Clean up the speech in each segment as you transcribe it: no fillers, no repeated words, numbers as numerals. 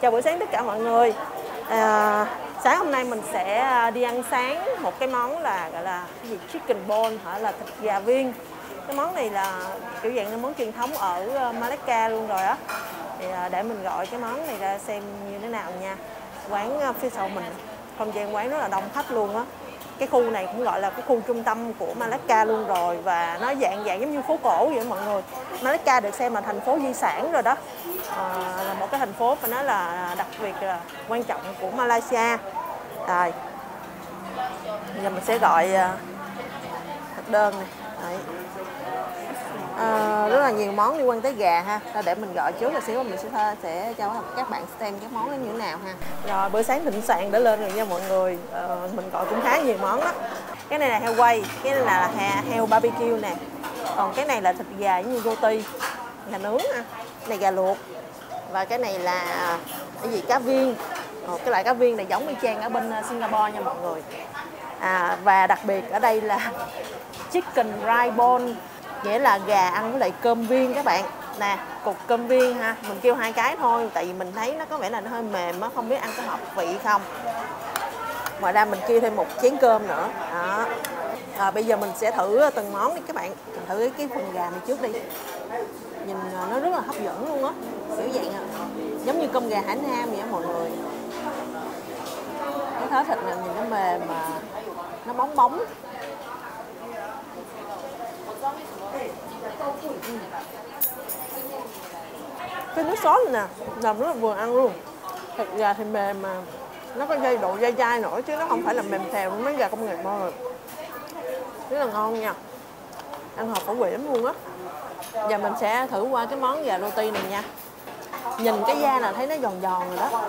Chào buổi sáng tất cả mọi người. Sáng hôm nay mình sẽ đi ăn sáng một cái món là gọi là cái gì chicken ball hoặc là thịt gà viên. Cái món này là kiểu dạng là món truyền thống ở Malacca luôn rồi á. Thì để mình gọi cái món này ra xem như thế nào nha. Quán phía sau mình, không gian quán rất là đông khách luôn á. Cái khu này cũng gọi là cái khu trung tâm của Malacca luôn rồi, và nó dạng giống như phố cổ vậy mọi người. Malacca được xem là thành phố di sản rồi đó, là một cái thành phố phải nói là đặc biệt là quan trọng của Malaysia. Rồi giờ mình sẽ gọi thực đơn này. Đấy. Rất là nhiều món liên quan tới gà ha. Để mình gọi trước là xíu mình sẽ cho các bạn xem cái món nó như thế nào ha. Rồi bữa sáng thịnh soạn đã lên rồi nha mọi người. Mình gọi cũng khá nhiều món đó. Cái này là heo quay, cái này là heo barbecue nè. Còn cái này là thịt gà như roti, gà nướng ha. Cái này gà luộc. Và cái này là cái gì cá viên. Cái loại cá viên này giống y chang ở bên Singapore nha mọi người. Và đặc biệt ở đây là chicken rice ball, nghĩa là gà ăn với lại cơm viên các bạn. Nè, cục cơm viên ha, mình kêu 2 cái thôi tại vì mình thấy nó có vẻ là nó hơi mềm á, không biết ăn có hợp vị không. Ngoài ra mình kêu thêm một chén cơm nữa. Đó. Bây giờ mình sẽ thử từng món đi các bạn. Mình thử cái phần gà này trước đi. Nhìn nó rất là hấp dẫn luôn á. Kiểu dạng giống như cơm gà Hải Nam vậy á mọi người. Cái thớ thịt này nhìn nó mềm mà nó bóng bóng. Cái nước sốt này nè làm rất là vừa ăn luôn. Thịt gà thì mềm mà nó có độ dai dai nữa, chứ nó không phải là mềm thèo mấy gà công nghiệp thôi. Rất là ngon nha, ăn hợp khẩu vị lắm luôn á. Giờ mình sẽ thử qua cái món gà roti này nha. Nhìn cái da là thấy nó giòn giòn rồi đó.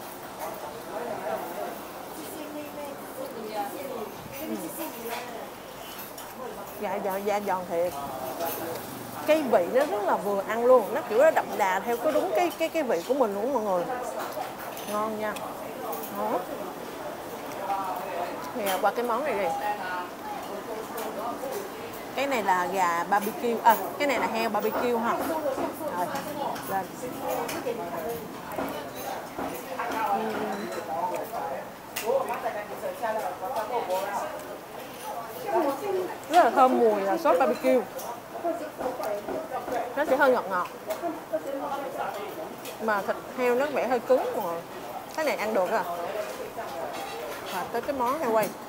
Da giòn thiệt. Cái vị nó rất là vừa ăn luôn, nó kiểu nó đậm đà theo cái đúng cái vị của mình luôn mọi người. Ngon nha. Đó. Thì qua cái món này đi. Cái này là gà barbecue, cái này là heo barbecue ha. Rồi, lên. Rất là thơm mùi là sốt barbecue. Nó sẽ hơi ngọt ngọt. Mà thịt heo nó vẻ hơi cứng mà. Cái này ăn được à. Và tới cái món heo quay.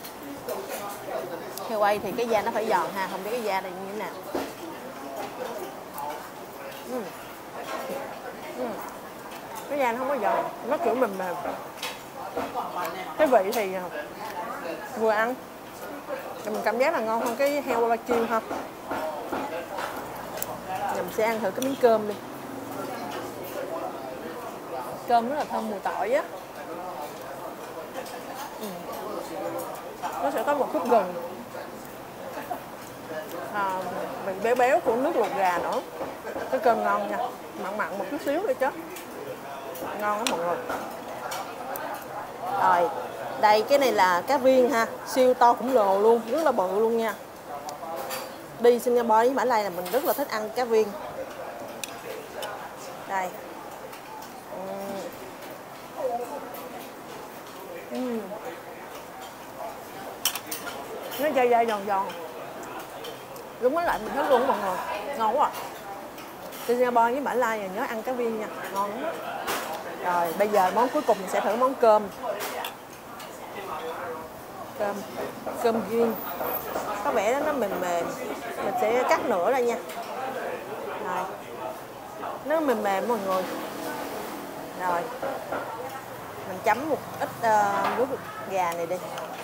Heo quay thì cái da nó phải giòn ha, không biết cái da này như thế nào. Cái da nó không có giòn, nó kiểu mềm mềm. Cái vị thì vừa ăn, mình cảm giác là ngon hơn cái heo barbecue ha. Mình sẽ ăn thử cái miếng cơm đi. Cơm rất là thơm mùi tỏi á. Nó sẽ có một chút gừng, vị béo béo của nước luộc gà nữa. Cái cơm ngon nha, mặn mặn một chút xíu đi chứ. Ngon lắm mọi người. Rồi, đây cái này là cá viên ha, siêu to khổng lồ luôn, rất là bự luôn nha. Đi Singapore với Mã Lai là mình rất là thích ăn cá viên. Đây. Nó dai dai giòn giòn. Đúng với lại mình thích luôn mọi người. Ngon quá. Đi Singapore với Mã Lai nhớ ăn cá viên nha, ngon lắm. Rồi bây giờ món cuối cùng mình sẽ thử món cơm. Cơm viên. Có vẻ nó mềm mềm. Mình sẽ cắt nửa ra nha. Rồi. Nó mềm mềm mọi người. Rồi. Mình chấm một ít nước gà này đi.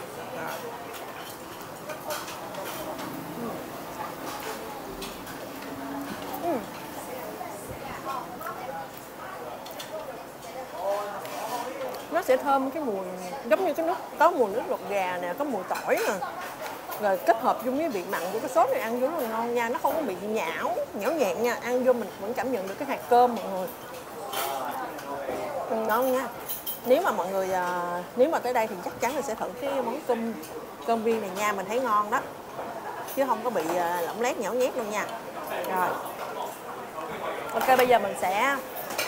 Nó sẽ thơm cái mùi giống như cái nước, có mùi nước lột gà nè, có mùi tỏi nè, rồi kết hợp với vị mặn của cái sốt này ăn vô rất là ngon nha. Nó không có bị nhão nhạt nha, ăn vô mình vẫn cảm nhận được cái hạt cơm mọi người. Ngon nha. Nếu mà mọi người nếu mà tới đây thì chắc chắn là sẽ thử cái món cơm viên này nha, mình thấy ngon đó, chứ không có bị lỏng lét nhão nhét đâu nha. Rồi ok, bây giờ mình sẽ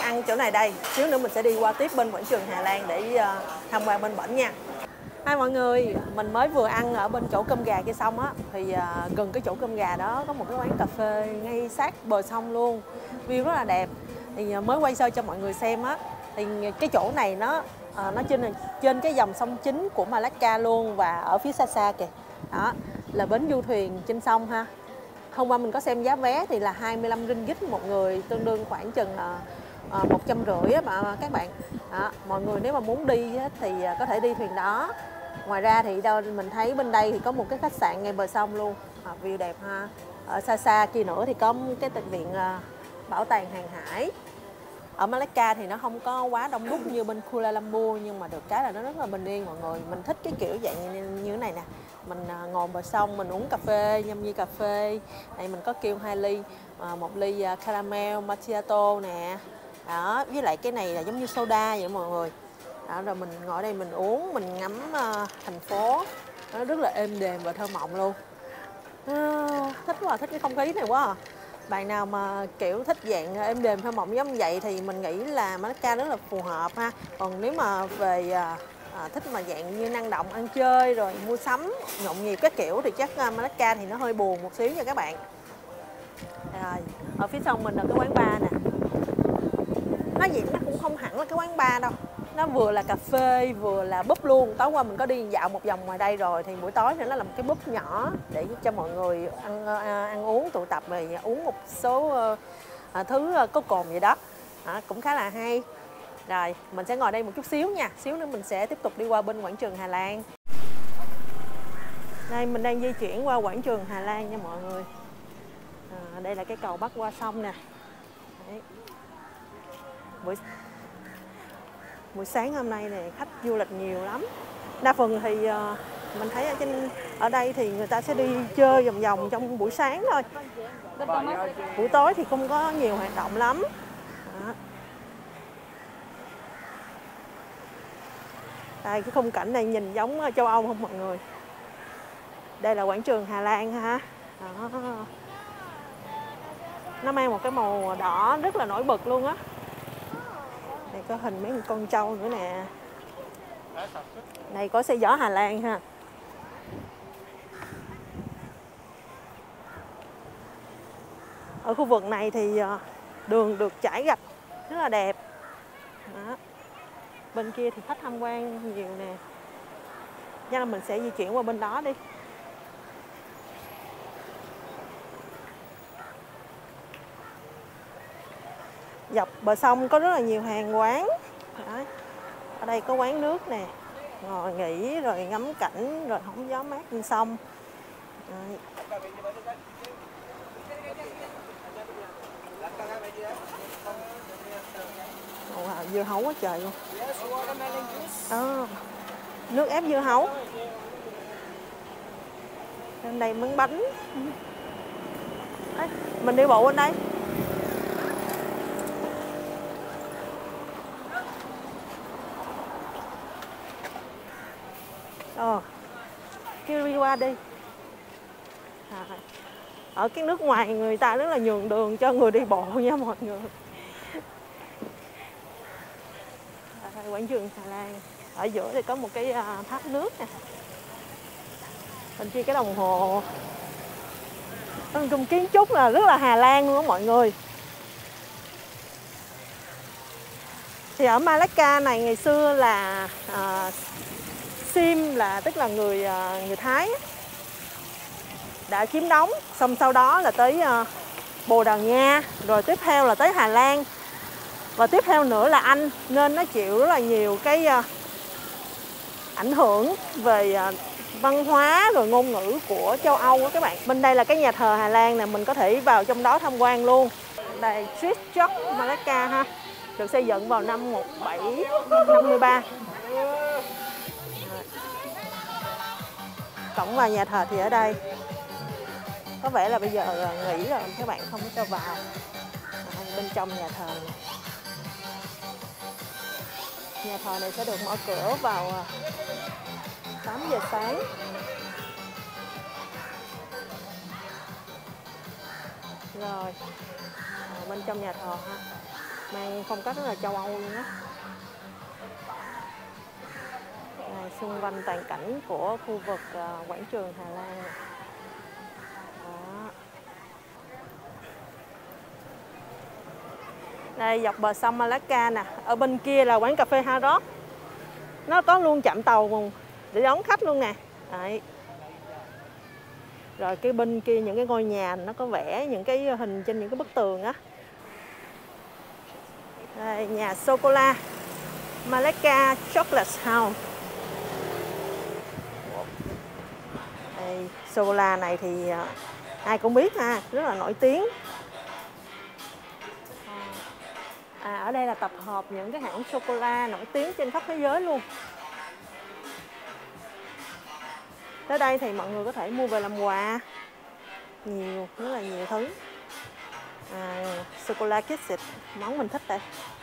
ăn chỗ này đây. Xíu nữa mình sẽ đi qua tiếp bên quảng trường Hà Lan để tham quan bên bển nha. Hai mọi người, mình mới vừa ăn ở bên chỗ cơm gà kia xong á, thì gần cái chỗ cơm gà đó có một cái quán cà phê ngay sát bờ sông luôn, view rất là đẹp. Thì mới quay sơ cho mọi người xem á, thì cái chỗ này nó trên cái dòng sông chính của Malacca luôn, và ở phía xa xa kìa đó là bến du thuyền trên sông ha. Hôm qua mình có xem giá vé thì là 25 ringgit một người, tương đương khoảng chừng 150 mà các bạn. Đó, mọi người nếu mà muốn đi thì có thể đi thuyền đó. Ngoài ra thì mình thấy bên đây thì có một cái khách sạn ngay bờ sông luôn, view đẹp ha. Ở xa xa kia nữa thì có cái bệnh viện bảo tàng hàng hải. Ở Malacca thì nó không có quá đông đúc như bên Kuala Lumpur, nhưng mà được cái là nó rất là bình yên mọi người. Mình thích cái kiểu dạng như thế này nè. Mình ngồi bờ sông, mình uống cà phê, nhâm nhi cà phê. Đây mình có kêu 2 ly, một ly caramel macchiato nè. Đó, với lại cái này là giống như soda vậy mọi người. Đó, rồi mình ngồi đây mình uống, mình ngắm thành phố. Nó rất là êm đềm và thơ mộng luôn. Thích quá, thích cái không khí này quá à. Bạn nào mà kiểu thích dạng êm đềm thơ mộng giống vậy thì mình nghĩ là Malacca rất là phù hợp ha. Còn nếu mà về thích mà dạng như năng động ăn chơi rồi mua sắm nhộn nhịp các kiểu thì chắc Malacca thì nó hơi buồn một xíu nha các bạn. Rồi, ở phía sau mình là cái quán bar nè. Nó cũng không hẳn là cái quán bar đâu. Nó vừa là cà phê vừa là pub luôn. Tối qua mình có đi dạo một vòng ngoài đây rồi, thì buổi tối nữa nó là một cái pub nhỏ để cho mọi người ăn uống tụ tập, rồi uống một số thứ có cồn vậy đó. Cũng khá là hay. Rồi mình sẽ ngồi đây một chút xíu nha. Xíu nữa mình sẽ tiếp tục đi qua bên quảng trường Hà Lan. Đây mình đang di chuyển qua quảng trường Hà Lan nha mọi người. Đây là cái cầu bắc qua sông nè. Đấy. Buổi sáng hôm nay này khách du lịch nhiều lắm. Đa phần thì mình thấy ở đây thì người ta sẽ đi chơi vòng vòng trong buổi sáng thôi. Buổi tối thì không có nhiều hoạt động lắm. Đó. Đây, cái khung cảnh này nhìn giống châu Âu không mọi người? Đây là quảng trường Hà Lan ha. Đó. Nó mang một cái màu đỏ rất là nổi bật luôn á. Đây có hình mấy con trâu nữa nè. Đây có xe gió Hà Lan ha. Ở khu vực này thì đường được trải gạch rất là đẹp. Đó. Bên kia thì khách tham quan nhiều nè. Chắc là mình sẽ di chuyển qua bên đó đi. Dọc bờ sông có rất là nhiều hàng quán. Đó. Ở đây có quán nước nè, ngồi nghỉ rồi ngắm cảnh rồi hóng gió mát trên sông. Đấy. Wow, dưa hấu quá trời luôn. Nước ép dưa hấu. Bên đây món bánh. Đấy, mình đi bộ bên đây. Kêu đi qua đi. Ở cái nước ngoài người ta rất là nhường đường cho người đi bộ nha mọi người. Quảng trường Hà Lan. Ở giữa thì có một cái thác nước nè. Bên kia cái đồng hồ. Trong kiến trúc là rất là Hà Lan luôn đó mọi người. Thì ở Malacca này ngày xưa là Sim là tức là người Thái đã chiếm đóng, xong sau đó là tới Bồ Đào Nha, rồi tiếp theo là tới Hà Lan, và tiếp theo nữa là Anh, nên nó chịu rất là nhiều cái ảnh hưởng về văn hóa rồi ngôn ngữ của châu Âu đó các bạn. Bên đây là cái nhà thờ Hà Lan nè, mình có thể vào trong đó tham quan luôn. Đây Street Church Malacca ha, được xây dựng vào năm 1753. Cổng vào nhà thờ thì ở đây. Có vẻ là bây giờ nghỉ rồi các bạn không có cho vào. Bên trong nhà thờ này. Nhà thờ này sẽ được mở cửa vào 8 giờ sáng. Rồi bên trong nhà thờ ha. mang phong cách rất là châu Âu luôn á. Xung quanh toàn cảnh của khu vực quảng trường Hà Lan này. Đó. Đây dọc bờ sông Malacca nè, ở bên kia là quán cà phê Hard Rock. Nó có luôn trạm tàu để đón khách luôn nè. Đấy. Rồi cái bên kia những cái ngôi nhà nó có vẽ những cái hình trên những cái bức tường á. Đây, nhà sô cô la Malacca Chocolate House. Đây, sô cô la này thì ai cũng biết ha, rất là nổi tiếng. Ở đây là tập hợp những cái hãng sô cô la nổi tiếng trên khắp thế giới luôn. Tới đây thì mọi người có thể mua về làm quà. Nhiều, rất là nhiều thứ. Sô cô la Kisses, món mình thích đây.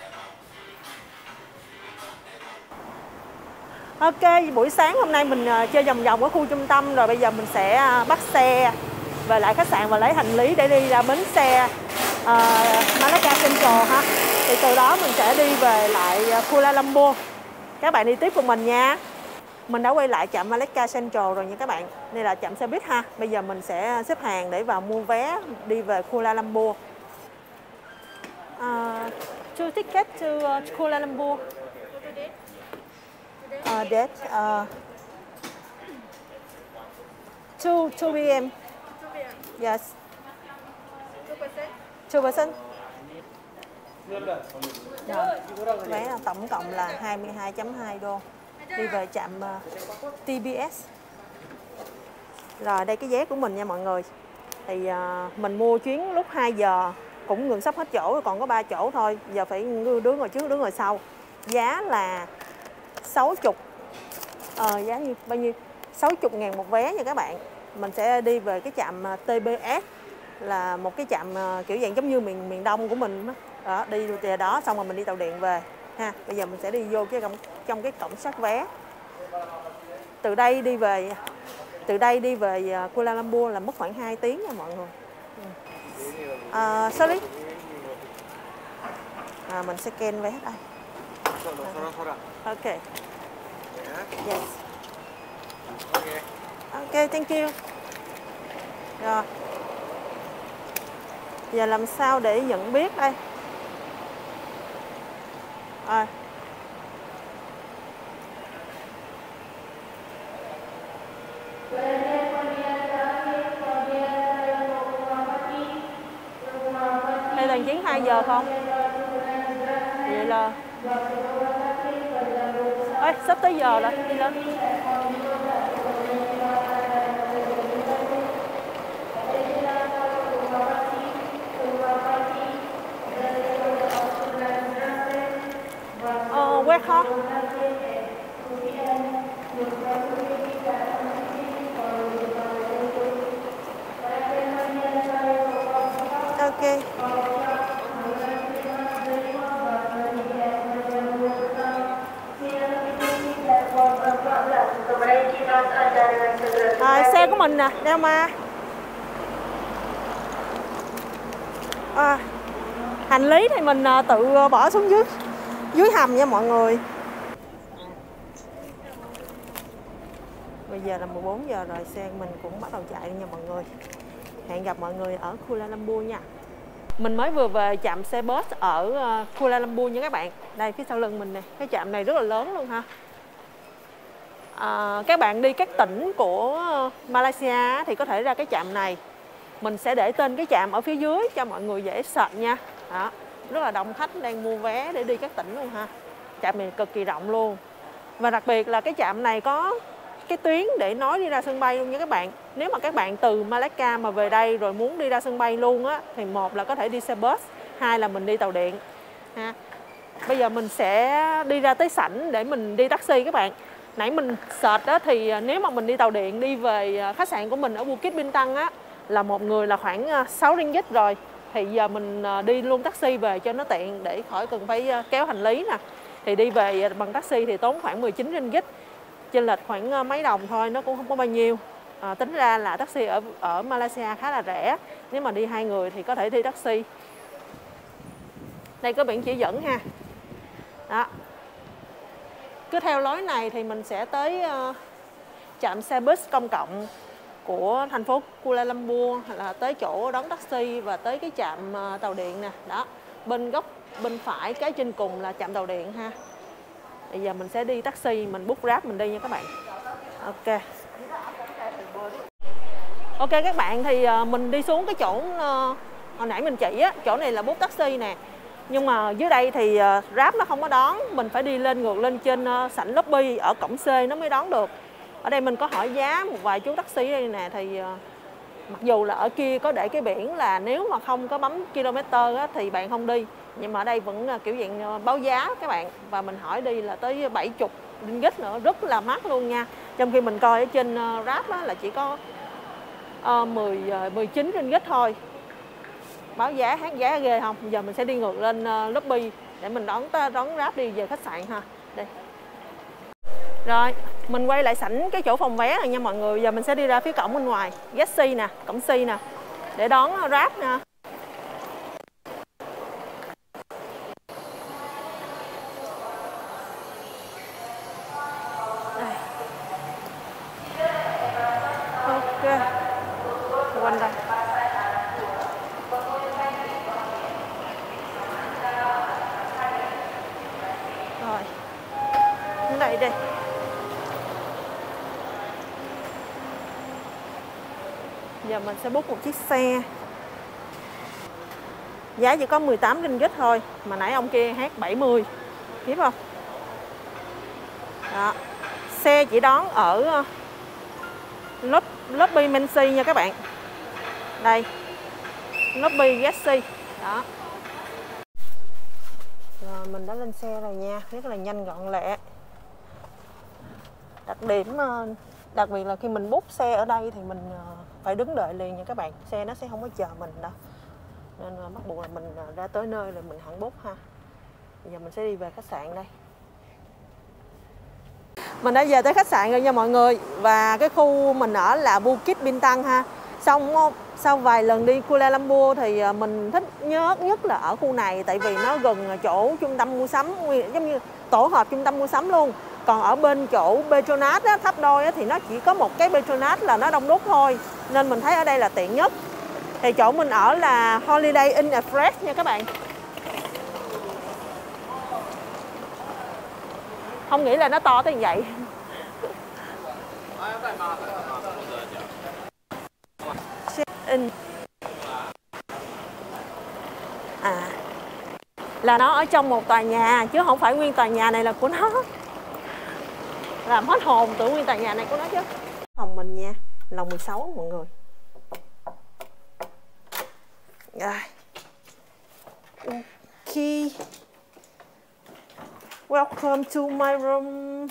Ok, buổi sáng hôm nay mình chơi vòng vòng ở khu trung tâm rồi, bây giờ mình sẽ bắt xe về lại khách sạn và lấy hành lý để đi ra bến xe Malacca Central ha. Thì từ đó mình sẽ đi về lại Kuala Lumpur. Các bạn đi tiếp cùng mình nha. Mình đã quay lại trạm Malacca Central rồi nha các bạn. Đây là trạm xe buýt ha. Bây giờ mình sẽ xếp hàng để vào mua vé đi về Kuala Lumpur. Two ticket to Kuala Lumpur. Date 2 p.m. Yes. 2%. Vé là tổng cộng là 22.2 đô. Đi về trạm TBS. Rồi đây cái vé của mình nha mọi người. Thì mình mua chuyến lúc 2 giờ cũng gần sắp hết chỗ, còn có 3 chỗ thôi. Giờ phải đứa ngồi trước, đứa ngồi sau. Giá là 60. Giá như bao nhiêu? 60.000 một vé nha các bạn. Mình sẽ đi về cái trạm TBS, là một cái trạm kiểu dạng giống như miền Đông của mình đó. Đó, đi từ đó xong rồi mình đi tàu điện về ha. Bây giờ mình sẽ đi vô trong cái cổng soát vé. Từ đây đi về Kuala Lumpur là mất khoảng 2 tiếng nha mọi người. Sorry. Mình sẽ scan vé đây. Ok. Yes. Ok, thank you. Rồi. Giờ làm sao để nhận biết đây? Đây là chuyến 2 giờ không? Vậy là sắp tới giờ rồi, đi lên. Where hả? Ok. Xe của mình nè, đeo ma. Hành lý thì mình tự bỏ xuống dưới hầm nha mọi người. Bây giờ là 14 giờ rồi, xe mình cũng bắt đầu chạy nha mọi người. Hẹn gặp mọi người ở Kuala Lumpur nha. Mình mới vừa về trạm xe bus ở Kuala Lumpur nha các bạn. Đây phía sau lưng mình nè, cái trạm này rất là lớn luôn ha. Các bạn đi các tỉnh của Malaysia thì có thể ra cái trạm này. Mình sẽ để tên cái trạm ở phía dưới cho mọi người dễ search nha. Đó, rất là đông khách đang mua vé để đi các tỉnh luôn ha. Trạm này cực kỳ rộng luôn. Và đặc biệt là cái trạm này có cái tuyến để nối đi ra sân bay luôn nha các bạn. Nếu mà các bạn từ Malacca mà về đây rồi muốn đi ra sân bay luôn á, thì một là có thể đi xe bus, hai là mình đi tàu điện ha. Bây giờ mình sẽ đi ra tới sảnh để mình đi taxi các bạn. Nãy mình search đó thì nếu mà mình đi tàu điện đi về khách sạn của mình ở Bukit Bintang á, là một người là khoảng 6 ringgit rồi. Thì giờ mình đi luôn taxi về cho nó tiện để khỏi cần phải kéo hành lý nè. Thì đi về bằng taxi thì tốn khoảng 19 ringgit. Chênh lệch khoảng mấy đồng thôi, nó cũng không có bao nhiêu. Tính ra là taxi ở Malaysia khá là rẻ. Nếu mà đi 2 người thì có thể đi taxi. Đây có biển chỉ dẫn ha. Đó. Cứ theo lối này thì mình sẽ tới trạm xe bus công cộng của thành phố Kuala Lumpur, hoặc là tới chỗ đón taxi và tới cái trạm tàu điện nè. Đó, bên góc bên phải kế trên cùng là trạm tàu điện ha. Bây giờ mình sẽ đi taxi, mình book Grab mình đi nha các bạn. Ok. Ok các bạn, thì mình đi xuống cái chỗ hồi nãy mình chỉ á, chỗ này là book taxi nè. Nhưng mà dưới đây thì Grab nó không có đón, mình phải đi lên ngược lên trên sảnh lobby ở cổng C nó mới đón được. Ở đây mình có hỏi giá một vài chú taxi đây nè, thì mặc dù là ở kia có để cái biển là nếu mà không có bấm km á, thì bạn không đi. Nhưng mà ở đây vẫn kiểu dạng báo giá các bạn. Và mình hỏi đi là tới 70 ringgit nữa, rất là mắc luôn nha. Trong khi mình coi ở trên Grab á, là chỉ có 19 ringgit thôi. Báo giá hát giá ghê không? Giờ mình sẽ đi ngược lên lobby để mình đón Grab đi về khách sạn ha. Đây. Rồi, mình quay lại sảnh cái chỗ phòng vé này nha mọi người. Giờ mình sẽ đi ra phía cổng bên ngoài, Gate C nè, cổng C nè, để đón Grab nè. Đây. Ok. Quanh đây. Rồi. Đến đây đi. Giờ mình sẽ book một chiếc xe. Giá chỉ có 18 ringgit thôi, mà nãy ông kia hát 70. Biết không? Đó. Xe chỉ đón ở lobby Mensi nha các bạn. Đây. Lobby Gate C. Đó. Rồi mình đã lên xe rồi nha, rất là nhanh gọn lẹ. Đặc biệt là khi mình book xe ở đây thì mình phải đứng đợi liền nha các bạn. Xe nó sẽ không có chờ mình đâu. Nên bắt buộc là mình ra tới nơi rồi mình hẳn book ha. Bây giờ mình sẽ đi về khách sạn đây. Mình đã về tới khách sạn rồi nha mọi người. Và cái khu mình ở là Bukit Bintang ha. Sau vài lần đi Kuala Lumpur thì mình thích nhất là ở khu này. Tại vì nó gần chỗ trung tâm mua sắm, giống như tổ hợp trung tâm mua sắm luôn. Còn ở bên chỗ Petronas á, Tháp Đôi á, thì nó chỉ có một cái Petronas là nó đông đúc thôi. Nên mình thấy ở đây là tiện nhất. Thì chỗ mình ở là Holiday Inn Express nha các bạn. Không nghĩ là nó to tới như vậy. Check-in. Là nó ở trong một tòa nhà chứ không phải nguyên tòa nhà này là của nó. Làm hết hồn tưởng nguyên tòa nhà này của nó chứ. Phòng mình nha, lầu 16 mọi người. Rồi. Ok. Welcome to my room.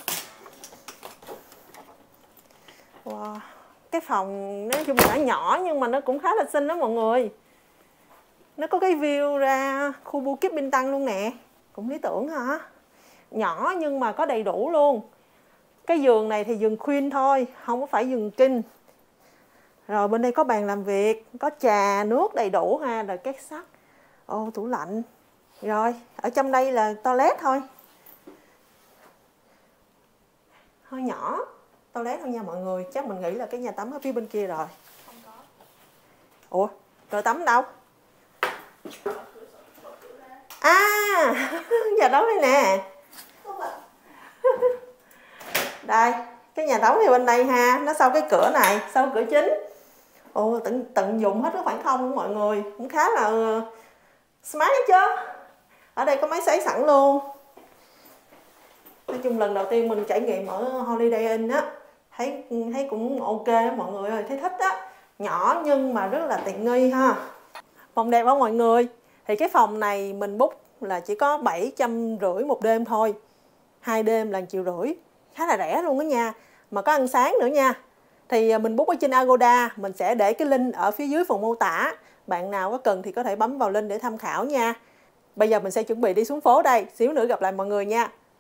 Wow. Cái phòng nói chung là nhỏ nhưng mà nó cũng khá là xinh đó mọi người. Nó có cái view ra khu Bukit Bintang luôn nè. Cũng lý tưởng hả? Nhỏ nhưng mà có đầy đủ luôn. Cái giường này thì giường queen thôi, không có phải giường king. Rồi bên đây có bàn làm việc, có trà, nước đầy đủ ha, rồi két sắt. Ô, tủ lạnh. Rồi, ở trong đây là toilet thôi. Hơi nhỏ, toilet thôi nha mọi người. Chắc mình nghĩ là cái nhà tắm ở phía bên kia rồi. Không có. Ủa, rồi tắm đâu? À, nhà tắm đây nè. Đây, cái nhà tắm thì bên đây ha, nó sau cái cửa này, sau cửa chính. Ồ, tận dụng hết cái khoảng không của mọi người, cũng khá là smart chứ. Ở đây có máy sấy sẵn luôn. Nói chung lần đầu tiên mình trải nghiệm ở Holiday Inn á, thấy cũng ok mọi người ơi, thấy thích á. Nhỏ nhưng mà rất là tiện nghi ha. Phòng đẹp không mọi người? Thì cái phòng này mình book là chỉ có 750 một đêm thôi. 2 đêm là 1,5 triệu. Khá là rẻ luôn đó nha. Mà có ăn sáng nữa nha. Thì mình book ở trên Agoda. Mình sẽ để cái link ở phía dưới phần mô tả. Bạn nào có cần thì có thể bấm vào link để tham khảo nha. Bây giờ mình sẽ chuẩn bị đi xuống phố đây. Xíu nữa gặp lại mọi người nha.